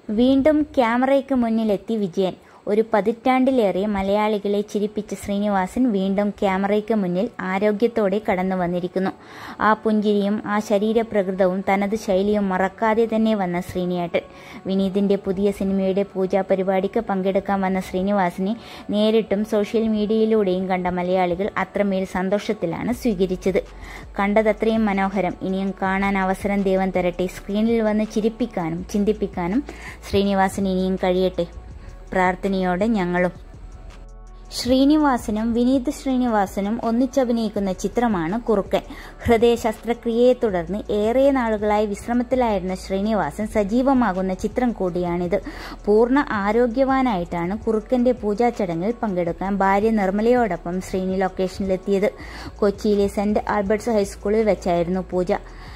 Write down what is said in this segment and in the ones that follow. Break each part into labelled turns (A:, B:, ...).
A: വീണ്ടും ക്യാമറയ്ക്ക് മുന്നിലെത്തി വിജയൻ. ഒരു പതിറ്റാണ്ടിലേറെ മലയാളികളെ ചിരിപ്പിച്ച ശ്രീനിവാസൻ വീണ്ടും ക്യാമറയ്ക്ക് മുന്നിൽ ആരോഗ്യത്തോടെ കടന്നു വന്നിരിക്കുന്നു. ആ പുഞ്ചിരിയും ആ ശരീരപ്രകൃതവും തനത് ശൈലിയും മറക്കാതെ തന്നെ വന്ന ശ്രീനിയേട്ടൻ. വിനീതിന്റെ പുതിയ സിനിമയുടെ പൂജാ പരിപാടിക്ക് പങ്കെടുക്കാൻ വന്ന ശ്രീനിവാസനെ നേരിട്ടും സോഷ്യൽ മീഡിയയിലൂടെയും കണ്ട മലയാളികൾ അത്രമേൽ സന്തോഷത്തിലാണ് സ്വീകരിച്ചത്. കണ്ടതത്രയും മനോഹരം. ഇനിയും കാണാൻ അവസരം ദൈവം തരട്ടെ. സ്ക്രീനിൽ വന്ന് ചിരിപ്പിക്കാനും ചിന്തിപ്പിക്കാനും ശ്രീനിവാസന് ഇനിയും കഴിയട്ടെ. പ്രാർത്ഥനയോടെ ഞങ്ങളും. ശ്രീനിവാസനും വിനീത് ശ്രീനിവാസനും ഒന്നിച്ചഭിനയിക്കുന്ന ചിത്രമാണ് കുറുക്കൻ. ഹൃദയ ശസ്ത്രക്രിയയെ തുടർന്ന് ഏറെ നാളുകളായി വിശ്രമത്തിലായിരുന്ന ശ്രീനിവാസൻ സജീവമാകുന്ന ചിത്രം കൂടിയാണിത്. പൂർണ്ണ ആരോഗ്യവാനായിട്ടാണ് കുറുക്കന്റെ പൂജാ ചടങ്ങിൽ പങ്കെടുക്കാൻ ഭാര്യ നിർമ്മലയോടൊപ്പം ശ്രീനി ലൊക്കേഷനിലെത്തിയത്. കൊച്ചിയിലെ സെന്റ് ആൽബർട്ട്സ് ഹൈസ്കൂളിൽ വെച്ചായിരുന്നു പൂജ.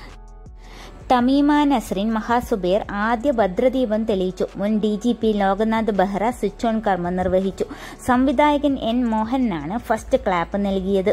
A: തമീമ നസ്രീൻ മഹാസുബേർ ആദ്യ ഭദ്രദീപം തെളിയിച്ചു. മുൻ DGP Loknath Behera switch on കർമ്മം നിർവഹിച്ചു. സംവിധായകൻ N മോഹനാണ് ഫസ്റ്റ് ക്ലാപ്പ് നൽകിയത്.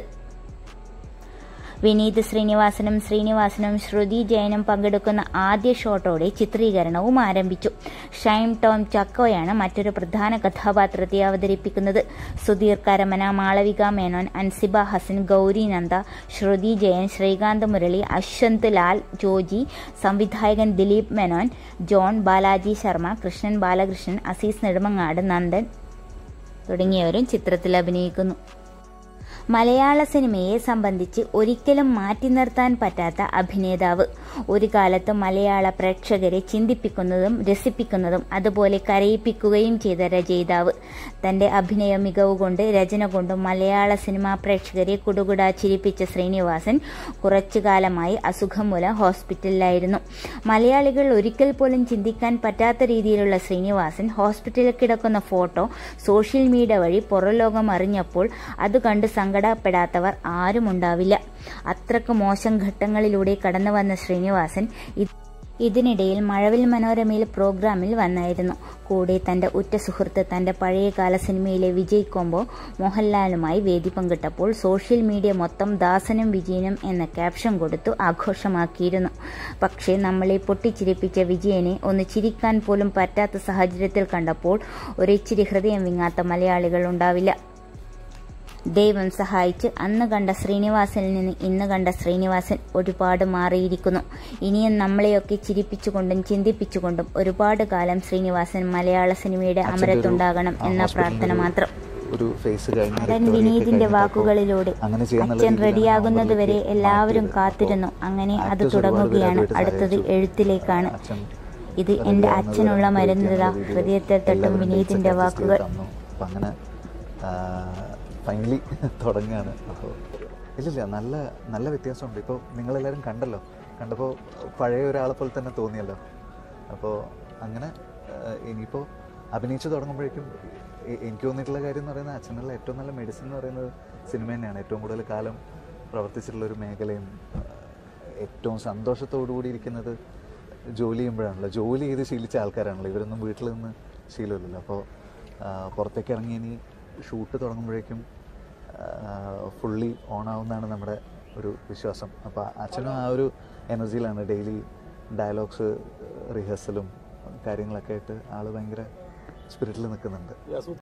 A: വിനീത് ശ്രീനിവാസനും ശ്രുതി ജയനും പങ്കെടുക്കുന്ന ആദ്യ ഷോട്ടോടെ ചിത്രീകരണവും ആരംഭിച്ചു. ഷൈം ടോം ചക്കോയാണ് മറ്റൊരു പ്രധാന കഥാപാത്രത്തെ അവതരിപ്പിക്കുന്നത്. സുധീർ കരമന, മാളവിക മേനോൻ, അൻസിബ ഹസൻ, ഗൗരി നന്ദ, ശ്രുതി ജയൻ, ശ്രീകാന്ത് മുരളി, അശ്വന്ത് ലാൽ, ജോജി, സംവിധായകൻ ദിലീപ് മേനോൻ, ജോൺ, ബാലാജി ശർമ്മ, കൃഷ്ണൻ ബാലകൃഷ്ണൻ, അസീസ് നെടുമങ്ങാട്, നന്ദൻ തുടങ്ങിയവരും ചിത്രത്തിൽ അഭിനയിക്കുന്നു. മലയാള സിനിമയെ സംബന്ധിച്ച് ഒരിക്കലും മാറ്റി നിർത്താൻ പറ്റാത്ത അഭിനേതാവ്. ഒരു കാലത്ത് മലയാള പ്രേക്ഷകരെ ചിന്തിപ്പിക്കുന്നതും രസിപ്പിക്കുന്നതും അതുപോലെ കരയിപ്പിക്കുകയും ചെയ്ത രചയിതാവ്. തന്റെ അഭിനയ മികവുകൊണ്ട് രചന കൊണ്ടും മലയാള സിനിമാ പ്രേക്ഷകരെ കുടുകുടാ ചിരിപ്പിച്ച ശ്രീനിവാസൻ കുറച്ചു കാലമായി അസുഖം മൂലം ഹോസ്പിറ്റലിലായിരുന്നു. മലയാളികൾ ഒരിക്കൽ പോലും ചിന്തിക്കാൻ പറ്റാത്ത രീതിയിലുള്ള ശ്രീനിവാസൻ ഹോസ്പിറ്റലിൽ കിടക്കുന്ന ഫോട്ടോ സോഷ്യൽ മീഡിയ വഴി പുറംലോകം അറിഞ്ഞപ്പോൾ അത് കണ്ട് സങ്കടപ്പെടാത്തവർ ആരുമുണ്ടാവില്ല. അത്രക്ക് മോശം ഘട്ടങ്ങളിലൂടെ കടന്നു വന്ന ശ്രീനിവാസൻ ഇതിനിടയിൽ മഴവിൽ മനോരമയിൽ പ്രോഗ്രാമിൽ വന്നായിരുന്നു. കൂടെ തന്റെ ഉറ്റ സുഹൃത്ത് തന്റെ പഴയകാല സിനിമയിലെ വിജയ് കോംബോ മോഹൻലാലുമായി വേദി പങ്കിട്ടപ്പോൾ സോഷ്യൽ മീഡിയ മൊത്തം ദാസനും വിജയനും എന്ന ക്യാപ്ഷൻ കൊടുത്തു ആഘോഷമാക്കിയിരുന്നു. പക്ഷേ നമ്മളെ പൊട്ടിച്ചിരിപ്പിച്ച വിജയനെ ഒന്ന് ചിരിക്കാൻ പോലും പറ്റാത്ത സാഹചര്യത്തിൽ കണ്ടപ്പോൾ ഒരിച്ചിരി ഹൃദയം വിങ്ങാത്ത മലയാളികൾ ഉണ്ടാവില്ല. ദൈവം സഹായിച്ച് അന്ന് കണ്ട ശ്രീനിവാസനിൽ നിന്ന് ഇന്ന് കണ്ട ശ്രീനിവാസൻ ഒരുപാട് മാറിയിരിക്കുന്നു. ഇനിയും നമ്മളെയൊക്കെ ചിരിപ്പിച്ചുകൊണ്ടും ചിന്തിപ്പിച്ചുകൊണ്ടും ഒരുപാട് കാലം ശ്രീനിവാസൻ മലയാള സിനിമയുടെ അമരത്തുണ്ടാകണം എന്ന പ്രാർത്ഥന മാത്രം. നടൻ വിനീതിന്റെ വാക്കുകളിലൂടെ അച്ഛൻ റെഡിയാകുന്നത് വരെ എല്ലാവരും കാത്തിരുന്നു. അങ്ങനെ അത് തുടങ്ങുകയാണ്. അടുത്തത് എഴുത്തിലേക്കാണ്. ഇത് എന്റെ അച്ഛനുള്ള മരുന്നിതാ ഹൃദയത്തിൽ തട്ടും വിനീതിന്റെ വാക്കുകൾ.
B: ഫൈനലി തുടങ്ങുകയാണ്. അപ്പോൾ ഇല്ലില്ല, നല്ല നല്ല വ്യത്യാസമുണ്ട്. ഇപ്പോൾ നിങ്ങളെല്ലാവരും കണ്ടപ്പോൾ പഴയ ഒരാളെ പോലെ തന്നെ തോന്നിയല്ലോ. അപ്പോൾ അങ്ങനെ ഇനിയിപ്പോൾ അഭിനയിച്ച് തുടങ്ങുമ്പോഴേക്കും എനിക്ക് തോന്നിയിട്ടുള്ള കാര്യം എന്ന് പറയുന്നത് അച്ഛനുള്ള ഏറ്റവും നല്ല മെഡിസിൻ എന്ന് പറയുന്നത് സിനിമ തന്നെയാണ്. ഏറ്റവും കൂടുതൽ കാലം പ്രവർത്തിച്ചിട്ടുള്ളൊരു മേഖലയും ഏറ്റവും സന്തോഷത്തോടു കൂടി ഇരിക്കുന്നത് ജോലി ചെയ്യുമ്പോഴാണല്ലോ. ജോലി ചെയ്ത് ശീലിച്ച ആൾക്കാരാണല്ലോ. ഇവരൊന്നും വീട്ടിൽ നിന്ന് ശീലമില്ലല്ലോ. അപ്പോൾ പുറത്തേക്ക് ഇറങ്ങി ഇനി ഷൂട്ട് തുടങ്ങുമ്പോഴേക്കും ഫുള്ളി ഓണാവുന്നതാണ് നമ്മുടെ ഒരു വിശ്വാസം. അപ്പോൾ അച്ഛനും ആ ഒരു എനർജിയിലാണ്. ഡെയിലി ഡയലോഗ്സ് റിഹേഴ്സലും കാര്യങ്ങളൊക്കെ ആയിട്ട് ആൾ ഭയങ്കര സ്പിരിറ്റിൽ നിൽക്കുന്നുണ്ട്.